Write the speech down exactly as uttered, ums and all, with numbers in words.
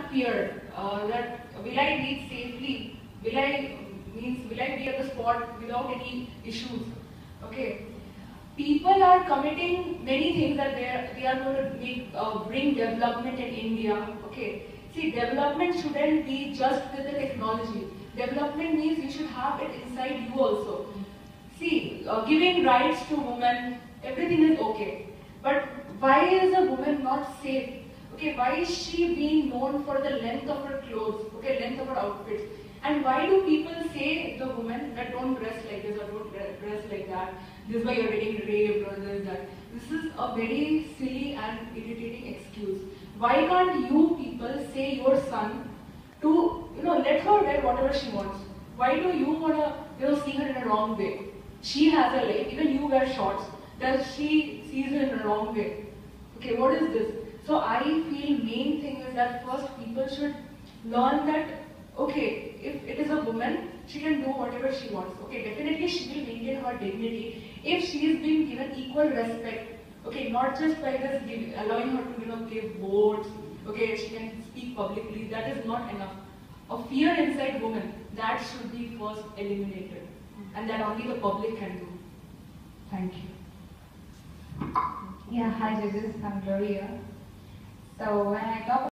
fear uh, that will I reach safely? Will I means will I be at the spot without any issues? Okay. People are committing many things that they are, they are going to make, uh, bring development in India. Okay. See, development shouldn't be just with the technology. Development means you should have it inside you also. See, uh, giving rights to women, everything is okay. But why is a woman not safe? Okay, why is she being known for the length of her clothes? Okay, length of her outfits. And why do people say the women that don't dress like this or don't dress like that? This is why you're getting raped or this that. This is a very silly and irritating excuse. Why can't you people say your son to, you know, let her wear whatever she wants? Why do you want to, you know, see her in a wrong way? She has a life, even you wear shorts, that she sees her in a wrong way. Okay, what is this? So I feel main thing is that first people should learn that, okay, if it is a woman, she can do whatever she wants. Okay, definitely she will maintain her dignity if she is being given equal respect. Okay, not just by just give, allowing her to, you know, give votes. Okay, she can speak publicly. That is not enough. A fear inside women, that should be first eliminated. And that only the public can do. Thank you. Yeah, hi judges, I'm Gloria. So when I talk